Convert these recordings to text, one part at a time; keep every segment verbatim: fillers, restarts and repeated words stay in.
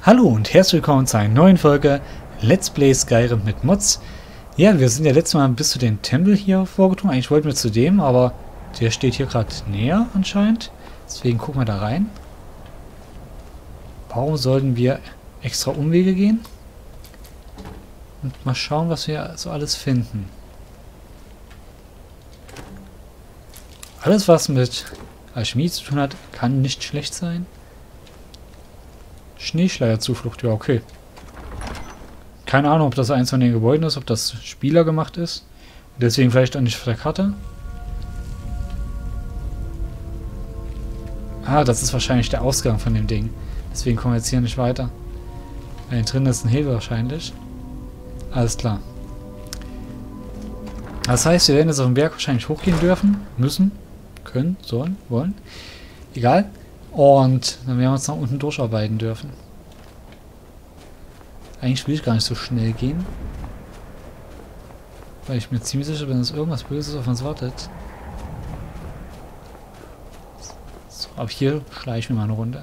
Hallo und herzlich willkommen zu einer neuen Folge Let's Play Skyrim mit Mods. Ja, wir sind ja letztes Mal bis zu den Tempel hier vorgedrungen. Eigentlich wollten wir zu dem, aber der steht hier gerade näher anscheinend. Deswegen gucken wir da rein. Warum sollten wir extra Umwege gehen? Und mal schauen, was wir so alles finden. Alles, was mit Alchemie zu tun hat, kann nicht schlecht sein. Schneeschleierzuflucht, ja, okay. Keine Ahnung, ob das eins von den Gebäuden ist, ob das Spieler gemacht ist. Deswegen vielleicht auch nicht auf der Karte. Ah, das ist wahrscheinlich der Ausgang von dem Ding. Deswegen kommen wir jetzt hier nicht weiter. Da drin ist ein Hebel wahrscheinlich. Alles klar. Das heißt, wir werden jetzt auf den Berg wahrscheinlich hochgehen dürfen. Müssen. Können. Sollen. Wollen. Egal. Und dann werden wir uns nach unten durcharbeiten dürfen. Eigentlich will ich gar nicht so schnell gehen. Weil ich mir ziemlich sicher bin, dass irgendwas Böses auf uns wartet. So, aber hier schleiche ich mir mal eine Runde.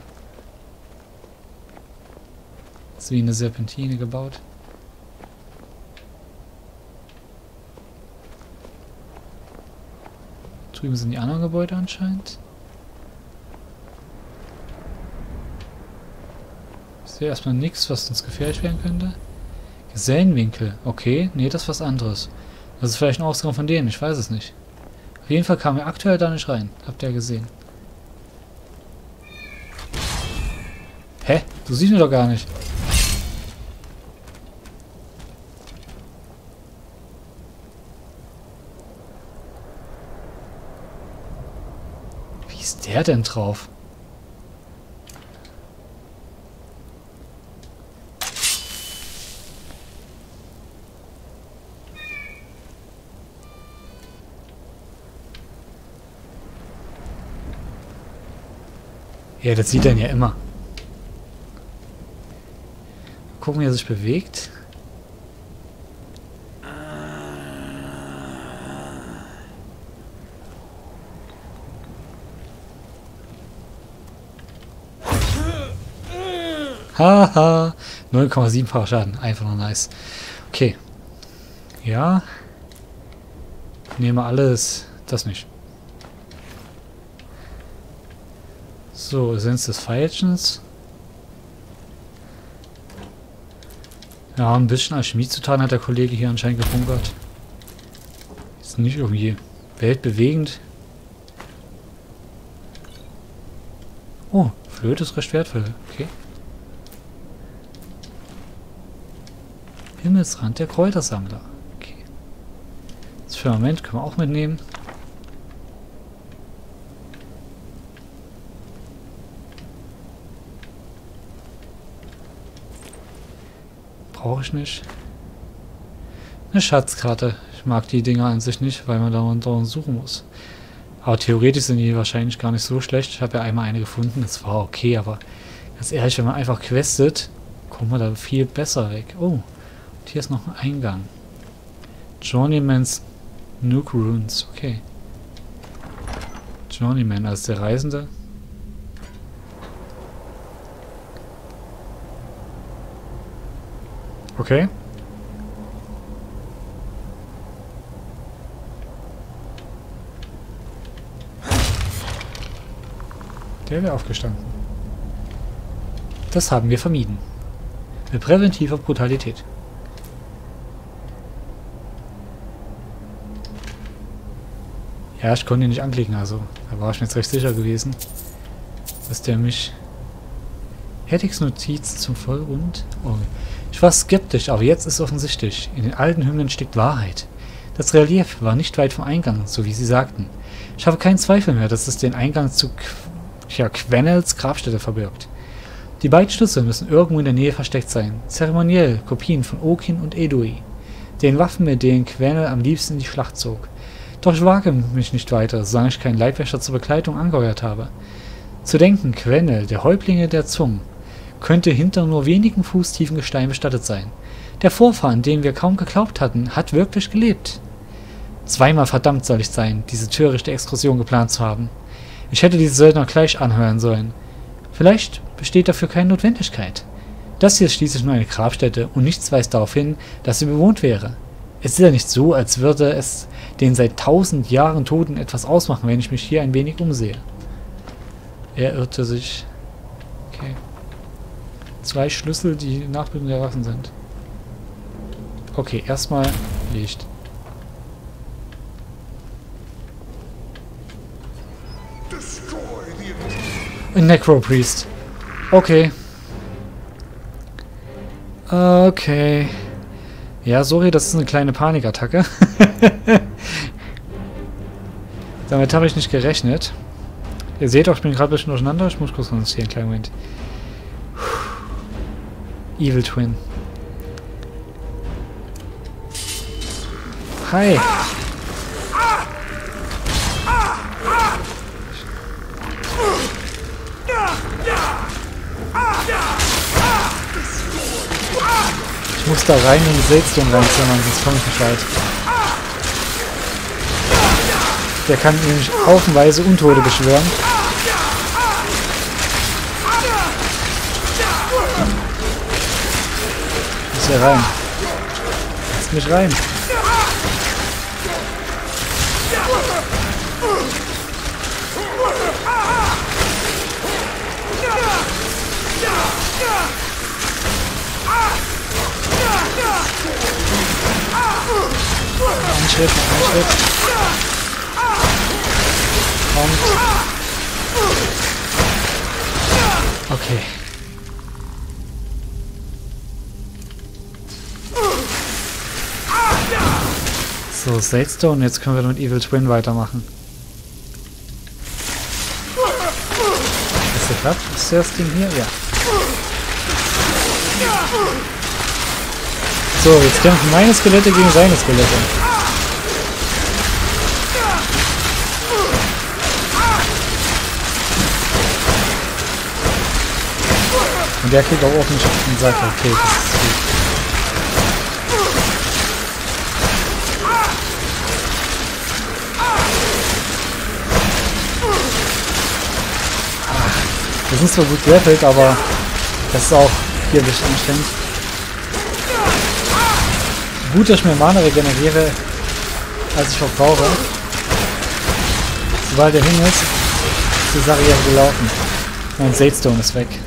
Das ist wie eine Serpentine gebaut. Drüben sind die anderen Gebäude anscheinend. Ich sehe erstmal nichts, was uns gefährlich werden könnte. Gesellenwinkel. Okay, nee, das ist was anderes. Das ist vielleicht ein Ausgang von denen, ich weiß es nicht. Auf jeden Fall kamen wir aktuell da nicht rein. Habt ihr ja gesehen. Hä? Du siehst mich doch gar nicht. Wie ist der denn drauf? Ja, das sieht er ja immer. Gucken, wie er sich bewegt. Haha. neun Komma sieben-facher Schaden. Einfach nur nice. Okay. Ja. Nehmen wir alles. Das nicht. So, Essenz des Feilchens. Ja, ein bisschen Alchemie zu tun hat der Kollege hier anscheinend gebunkert. Ist nicht irgendwie weltbewegend. Oh, Flöte ist recht wertvoll. Okay. Himmelsrand der Kräutersammler. Okay. Das Firmament können wir auch mitnehmen. Brauche ich nicht. Eine Schatzkarte. Ich mag die Dinger an sich nicht, weil man da und suchen muss. Aber theoretisch sind die wahrscheinlich gar nicht so schlecht. Ich habe ja einmal eine gefunden, das war okay, aber ganz ehrlich, wenn man einfach questet, kommt man da viel besser weg. Oh, und hier ist noch ein Eingang. Journeyman's Nook Runes, okay. Journeyman als der Reisende. Okay. Der wäre aufgestanden. Das haben wir vermieden. Mit präventiver Brutalität. Ja, ich konnte ihn nicht anklicken, also da war ich mir jetzt recht sicher gewesen, dass der mich... Heddigs Notiz zum Vollrund. Oh. Ich war skeptisch, aber jetzt ist offensichtlich. In den alten Hymnen steckt Wahrheit. Das Relief war nicht weit vom Eingang, so wie sie sagten. Ich habe keinen Zweifel mehr, dass es den Eingang zu Qu ja, Quennels Grabstätte verbirgt. Die beiden Schlüssel müssen irgendwo in der Nähe versteckt sein. Zeremoniell Kopien von Okin und Edui. Den Waffen, mit denen Quennel am liebsten in die Schlacht zog. Doch ich wage mich nicht weiter, solange ich keinen Leibwächter zur Begleitung angeheuert habe. Zu denken, Quennel, der Häuptlinge der Zungen, könnte hinter nur wenigen Fuß tiefen Gestein bestattet sein. Der Vorfahr, an den wir kaum geglaubt hatten, hat wirklich gelebt. Zweimal verdammt soll ich sein, diese törichte Exkursion geplant zu haben. Ich hätte diese Söldner gleich anhören sollen. Vielleicht besteht dafür keine Notwendigkeit. Das hier ist schließlich nur eine Grabstätte und nichts weist darauf hin, dass sie bewohnt wäre. Es ist ja nicht so, als würde es den seit tausend Jahren Toten etwas ausmachen, wenn ich mich hier ein wenig umsehe. Er irrte sich. Okay. Zwei Schlüssel, die Nachbildung der Waffen sind. Okay, erstmal Licht. Ein Necropriest. Okay. Okay. Ja, sorry, das ist eine kleine Panikattacke. Damit habe ich nicht gerechnet. Ihr seht auch, ich bin gerade ein bisschen durcheinander. Ich muss kurz konzentrieren, kleinen Moment. Evil Twin. Hi. Ich muss da rein in die Seltstorm reinzimmern, sonst komme ich nicht weit. Der kann nämlich haufenweise Untote beschwören. Ich muss hier rein. Lass mich rein. Ein Schritt, ein Schritt. Kommt. Okay. So, Selstone, jetzt können wir mit Evil Twin weitermachen. Ist der klappt? Ist das Ding hier? Ja. So, jetzt kämpfen meine Skelette gegen seine Skelette. Und der kriegt auch ordentlich auf den Sack. Okay, das ist gut. Wir sind zwar gut gelevelt, aber das ist auch hier ein bisschen anstrengend. Gut, dass ich mir Mana regeneriere, als ich verbrauche. Sobald er hin ist, ist die Sache hier gelaufen. Mein Selstone ist weg.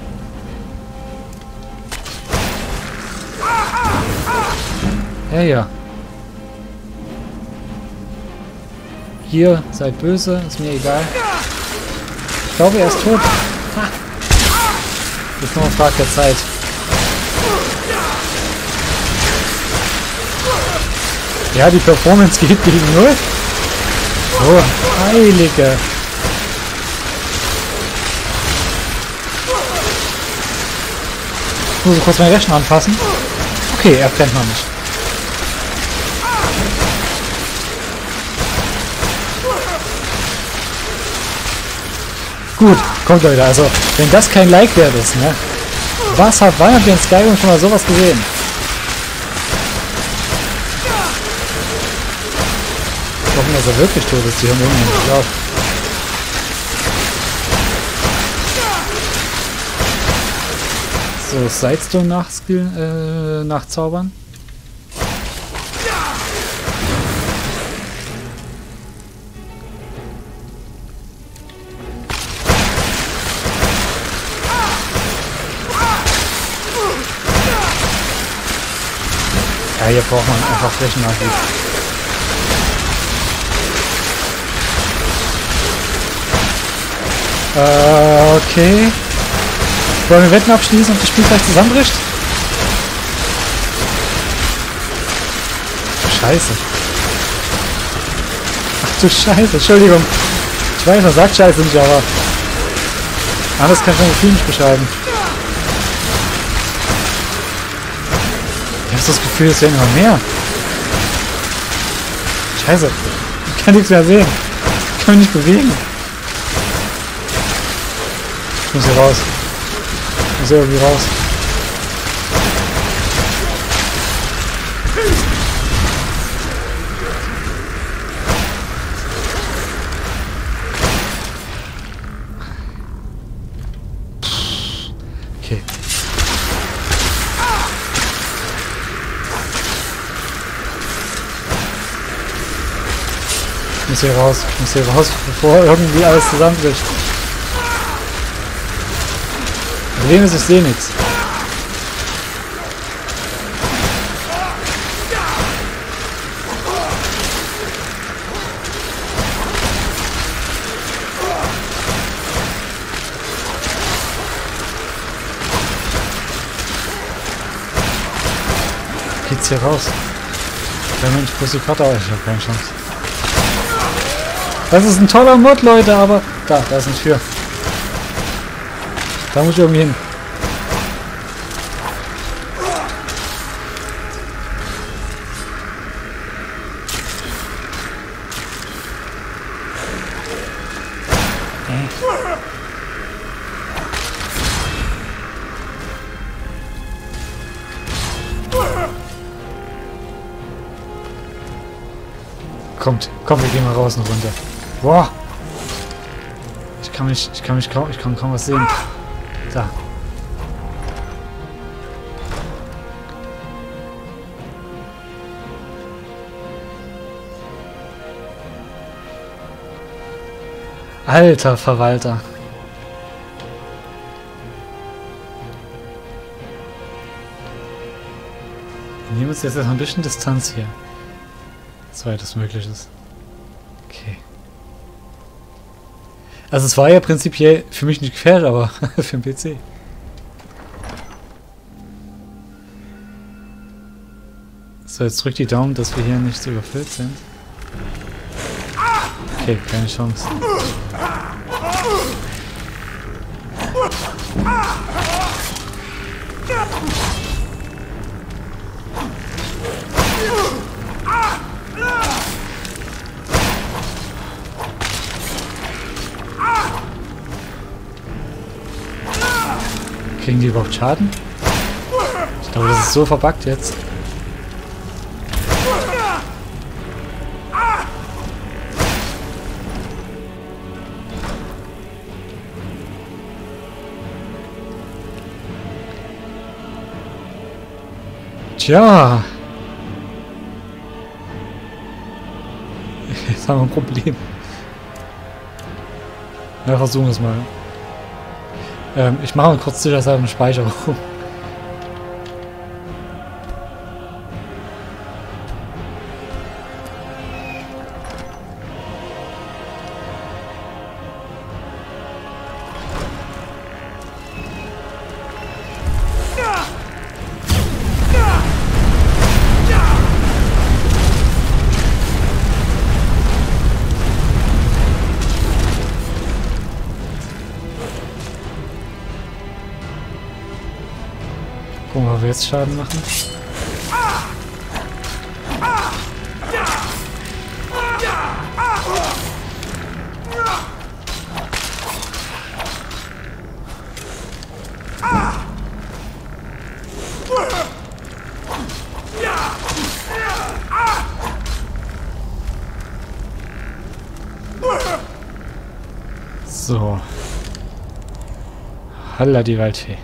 Ja, ja. Hier, seid böse, ist mir egal. Ich glaube, er ist tot. Ha. Jetzt nur eine Frage der Zeit. Ja, die Performance geht gegen null. Oh, Heilige. Ich muss kurz meinen Rechner anfassen. Okay, er brennt noch nicht. Gut, kommt Leute, also, wenn das kein Like wert ist, ne? Was hat, wann habt ihr in Skyrim schon mal sowas gesehen? Ich hoffe, dass er wirklich tot ist, die haben irgendwie nicht geglaubt. So, Sidestone nachskillen, äh, nachzaubern. Ja, hier braucht man einfach Flächennachwuchs. Äh, okay. Wollen wir Wetten abschließen und das Spiel gleich zusammenbricht? Scheiße. Ach du Scheiße, Entschuldigung. Ich weiß, man sagt Scheiße nicht, aber... Anders kann ich mein Gefühl nicht beschreiben. Ich habe das Gefühl, es werden immer mehr. Scheiße. Ich kann nichts mehr sehen. Ich kann mich nicht bewegen. Ich muss hier raus. Ich muss hier irgendwie raus. Okay. muss hier raus. Ich muss hier raus, bevor irgendwie alles zusammenbricht. Problem ist, ich sehe nichts. Geht's hier raus? Ja Mensch, wo ist die Karte? Ich habe keine Chance. Das ist ein toller Mod, Leute, aber... Da, da ist eine Tür. Da muss ich irgendwie hin. Kommt, komm, wir gehen mal raus und runter. Boah! Ich kann mich, ich kann mich kaum, ich kann kaum was sehen. Da. Alter Verwalter. Wir nehmen uns jetzt erstmal ein bisschen Distanz hier. Soweit es möglich ist. Okay. Also es war ja prinzipiell für mich nicht gefährlich, aber für den P C. So, jetzt drückt die Daumen, dass wir hier nicht so überfüllt sind. Okay, keine Chance. Kriegen die überhaupt Schaden? Ich glaube, das ist so verbuggt jetzt. Tja. Jetzt haben wir ein Problem. Ja, versuchen wir es mal. Ähm, ich mache mal kurz sicherheitshalber eine Speicherung. Gucken wir, ob wir jetzt Schaden machen. So. Halla die Waldfee.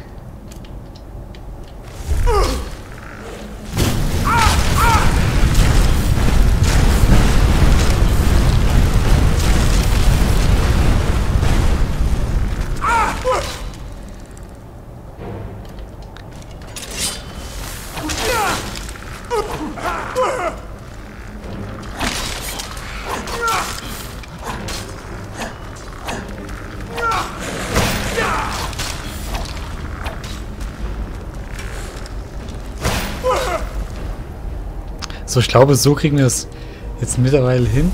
So, ich glaube, so kriegen wir es jetzt mittlerweile hin.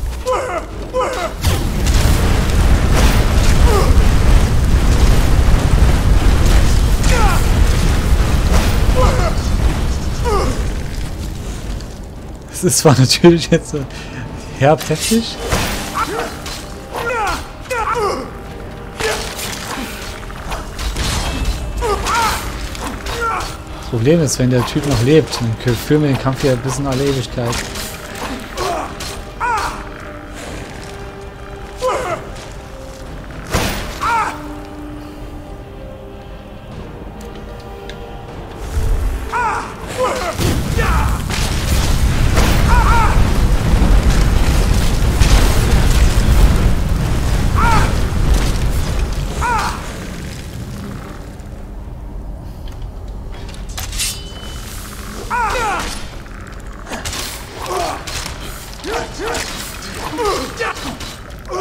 Es ist zwar natürlich jetzt so herb heftig. Das Problem ist, wenn der Typ noch lebt, dann führen wir den Kampf hier bis in alle Ewigkeit.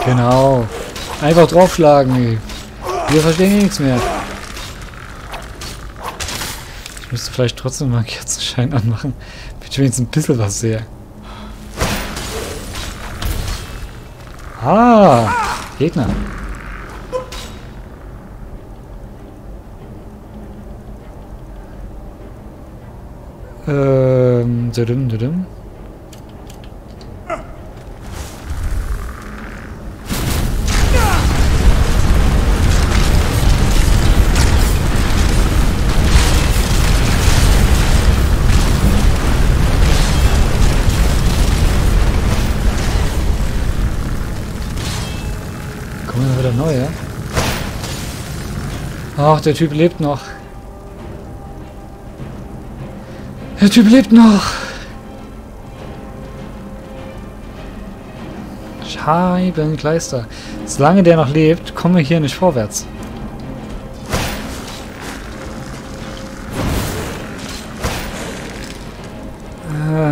Genau. Einfach draufschlagen. Ey. Wir verstehen eh nichts mehr. Ich müsste vielleicht trotzdem mal einen Kerzenschein anmachen. Damit ich wenigstens ein bisschen was sehe. Ah! Gegner. Ähm, düdüm, düdüm. Kommen wir wieder neue. Ach, der Typ lebt noch. Der Typ lebt noch. Scheibenkleister. Solange der noch lebt, kommen wir hier nicht vorwärts. Äh.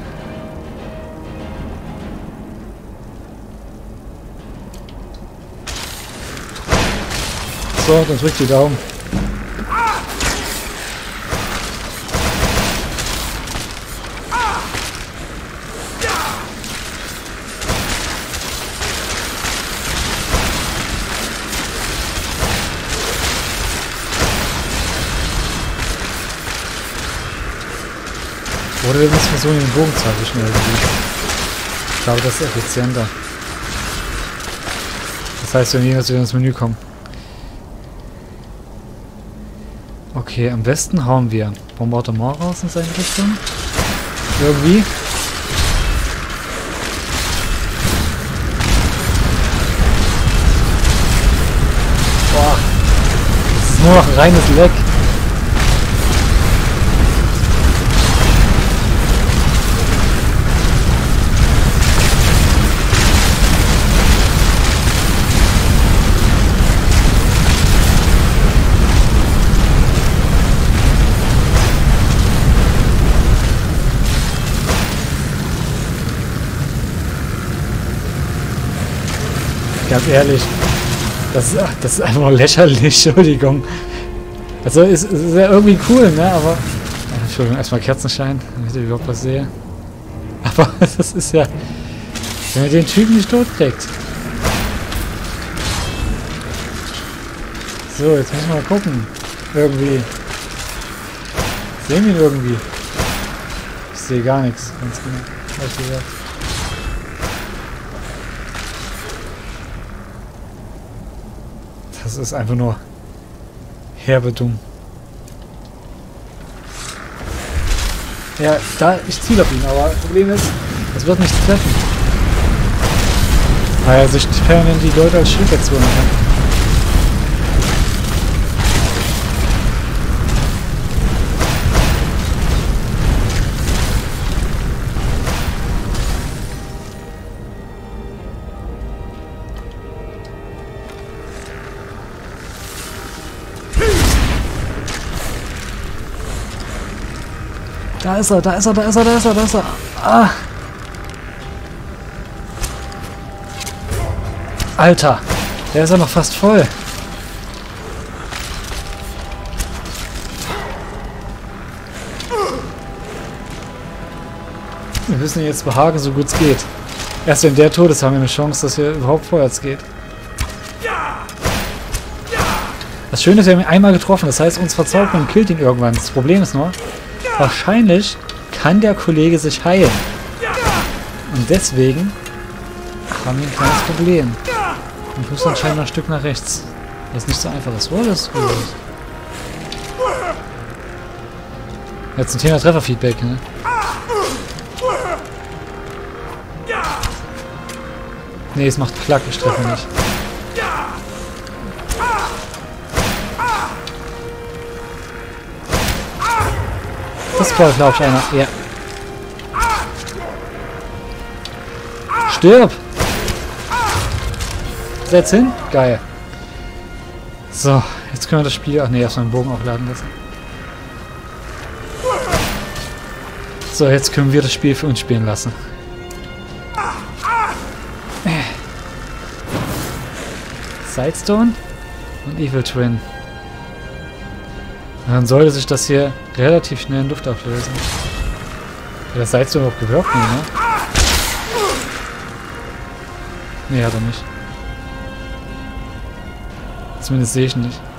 So, dann drückt die Daumen. Oder wir müssen versuchen, den Bogen zu erwischen irgendwie. Ich glaube, das ist effizienter. Das heißt, wir niemals wieder ins Menü kommen. Okay, am besten hauen wir Bombardement raus in seine Richtung. Irgendwie. Boah. Das ist nur noch ein reines Leck. Ganz ehrlich, das ist, das ist einfach nur lächerlich, Entschuldigung. Also ist, ist ja irgendwie cool, ne, aber... Entschuldigung, erstmal Kerzenschein, damit ich überhaupt was sehe. Aber das ist ja... Wenn man den Typen nicht tot kriegt. So, jetzt müssen wir mal gucken. Irgendwie. Sehen wir ihn irgendwie? Ich sehe gar nichts, ganz genau. Ehrlich gesagt. Das ist einfach nur herbe dumm. Ja, da, ich ziele auf ihn, aber das Problem ist, es wird nicht treffen. Weil er sich permanent die Leute als Schild erzwungen kann. Da ist er, da ist er, da ist er, da ist er, da ist er. Ah. Alter, der ist ja noch fast voll. Wir müssen ihn jetzt behaken, so gut es geht. Erst wenn der tot ist, haben wir eine Chance, dass hier überhaupt vorwärts geht. Das Schöne ist, wir haben ihn einmal getroffen. Das heißt, uns verzaubert und killt ihn irgendwann. Das Problem ist nur, wahrscheinlich kann der Kollege sich heilen. Und deswegen haben wir ein kleines Problem. Und ich muss anscheinend noch ein Stück nach rechts. Das ist nicht so einfach ist. Oh, das ist gut. Jetzt ein Thema Trefferfeedback, ne? Ne, es macht Klack, ich treffe nicht. Das war, glaube ich, einer. Ja. Stirb! Setz hin. Geil. So, jetzt können wir das Spiel... Ach ne, erstmal den Bogen aufladen lassen. So, jetzt können wir das Spiel für uns spielen lassen. Sidestone und Evil Twin. Und dann sollte sich das hier relativ schnell in Luft auflösen. Hat das Sidestone überhaupt gewirkt? Nee, ne? Nee, hat er nicht. Zumindest sehe ich ihn nicht.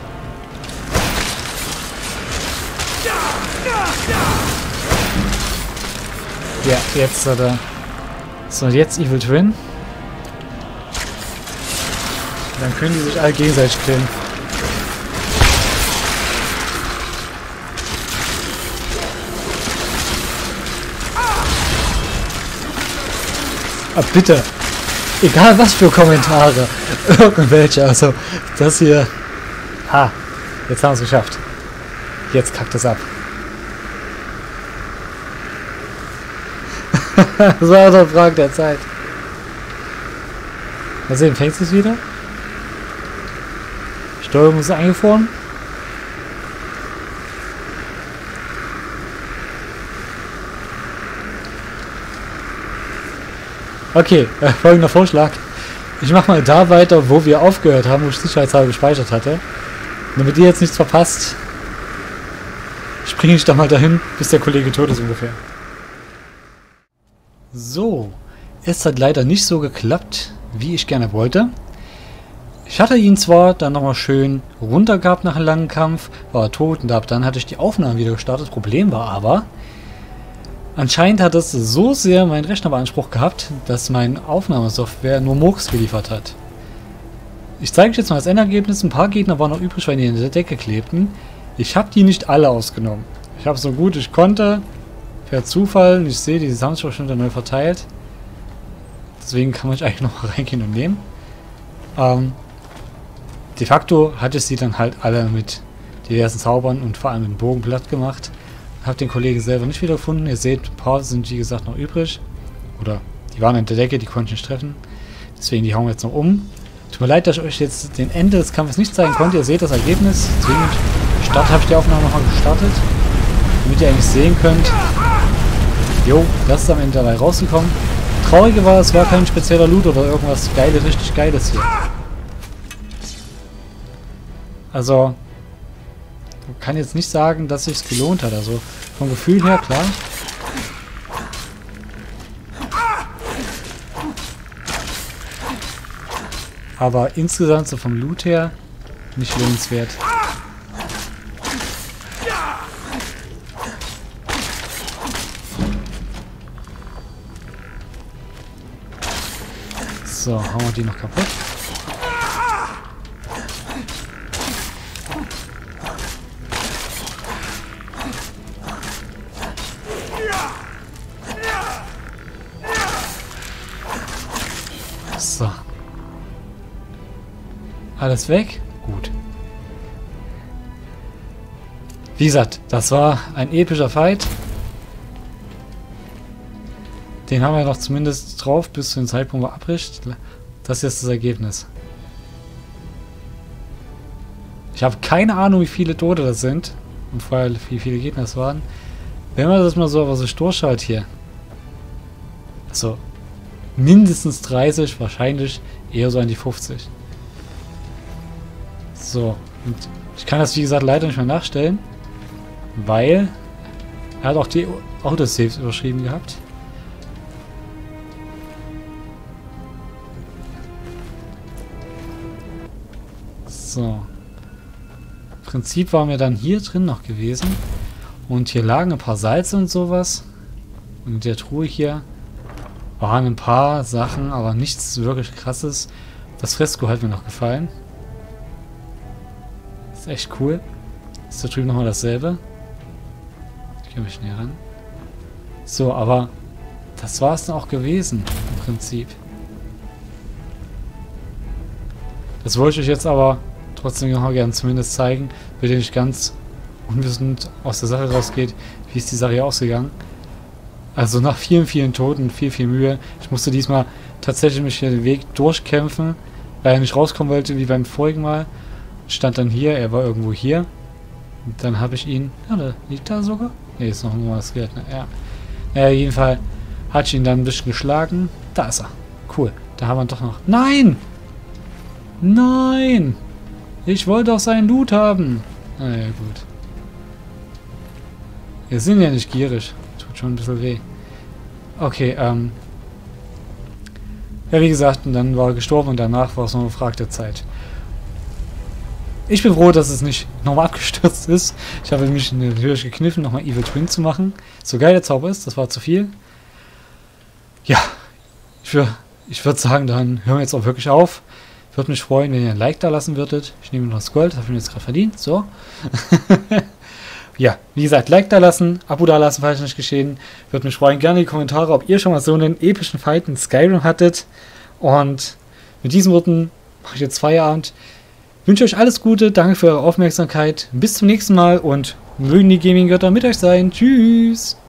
Ja, jetzt hat er... So, jetzt Evil Twin. Dann können die sich alle gegenseitig killen. Ah, bitte. Egal was für Kommentare. Irgendwelche. Also, das hier... Ah, jetzt haben wir es geschafft. Jetzt kackt es ab. Das war doch eine Frage der Zeit. Mal sehen, fängt es wieder? Steuerung ist eingefroren. Okay, äh, folgender Vorschlag. Ich mache mal da weiter, wo wir aufgehört haben, wo ich sicherheitshalber gespeichert hatte. Damit ihr jetzt nichts verpasst, springe ich da mal dahin, bis der Kollege tot ist ungefähr. So, es hat leider nicht so geklappt, wie ich gerne wollte. Ich hatte ihn zwar dann nochmal schön runter gehabt nach einem langen Kampf, war er tot und ab dann hatte ich die Aufnahmen wieder gestartet. Problem war aber, anscheinend hat es so sehr meinen Rechner beansprucht gehabt, dass meine Aufnahmesoftware nur Murks geliefert hat. Ich zeige euch jetzt mal das Endergebnis. Ein paar Gegner waren noch übrig, weil die in der Decke klebten. Ich habe die nicht alle ausgenommen. Ich habe so gut ich konnte, per Zufall, ich sehe, die haben sich auch schon wieder neu verteilt. Deswegen kann man sich eigentlich noch reingehen und nehmen. Ähm, de facto hatte ich sie dann halt alle mit diversen Zaubern und vor allem mit dem Bogen platt gemacht. Habe den Kollegen selber nicht wiedergefunden. Ihr seht, ein paar sind wie gesagt noch übrig. Oder die waren in der Decke, die konnte ich nicht treffen. Deswegen die hauen wir jetzt noch um. Tut mir leid, dass ich euch jetzt den Ende des Kampfes nicht zeigen konnte. Ihr seht das Ergebnis. Deswegen Start habe ich die Aufnahme nochmal gestartet. Damit ihr eigentlich sehen könnt. Jo, das ist am Ende dabei rausgekommen. Traurige war, es war kein spezieller Loot oder irgendwas Geiles, richtig Geiles hier. Also, ich kann jetzt nicht sagen, dass sich's gelohnt hat. Also, vom Gefühl her, klar. Aber insgesamt, so vom Loot her, nicht lohnenswert. So, hauen wir die noch kaputt. So. Alles weg? Gut. Wie gesagt, das war ein epischer Fight. Den haben wir noch zumindest drauf, bis zu dem Zeitpunkt, wo er abbricht. Das ist jetzt das Ergebnis. Ich habe keine Ahnung, wie viele Tote das sind. Und vorher, wie viele Gegner es waren. Wenn man das mal so aber so durchschaut hier. Also, mindestens dreißig, wahrscheinlich eher so an die fünfzig. So, und ich kann das wie gesagt leider nicht mehr nachstellen. Weil er hat auch die Autosaves überschrieben gehabt. So. Im Prinzip waren wir dann hier drin noch gewesen. Und hier lagen ein paar Salze und sowas. Und in der Truhe hier waren ein paar Sachen, aber nichts wirklich krasses. Das Fresko hat mir noch gefallen. Ist echt cool. Ist da drüben nochmal dasselbe. Ich komme mich näher ran. So, aber das war es dann auch gewesen, im Prinzip. Das wollte ich euch jetzt aber trotzdem noch gerne zumindest zeigen, damit ihr nicht ganz unwissend aus der Sache rausgeht, wie ist die Sache hier ausgegangen. Also nach vielen, vielen Toten, viel, viel Mühe. Ich musste diesmal tatsächlich mich hier den Weg durchkämpfen, weil er nicht rauskommen wollte, wie beim vorigen Mal. Stand dann hier, er war irgendwo hier. Und dann habe ich ihn... Ja, da liegt da sogar? Ne, ist noch nur was Geld, ne? Ja. Naja, jedenfalls hatte ich ihn dann ein bisschen geschlagen. Da ist er. Cool. Da haben wir doch noch... Nein! Nein! Ich wollte auch seinen Loot haben. Naja, gut. Wir sind ja nicht gierig. Tut schon ein bisschen weh. Okay, ähm... ja, wie gesagt, und dann war er gestorben und danach war es nur eine Frage der Zeit. Ich bin froh, dass es nicht nochmal abgestürzt ist. Ich habe mich natürlich gekniffen, nochmal Evil Twin zu machen. So geil der Zauber ist, das war zu viel. Ja, ich würde ich würd sagen, dann hören wir jetzt auch wirklich auf. Ich würde mich freuen, wenn ihr ein Like da lassen würdet. Ich nehme noch das Gold, das habe ich mir jetzt gerade verdient. So. Ja, wie gesagt, Like da lassen, Abo da lassen, falls nicht geschehen. Würde mich freuen. Gerne in die Kommentare, ob ihr schon mal so einen epischen Fight in Skyrim hattet. Und mit diesen Worten mache ich jetzt Feierabend. Ich wünsche euch alles Gute, danke für eure Aufmerksamkeit. Bis zum nächsten Mal und mögen die Gaming-Götter mit euch sein. Tschüss!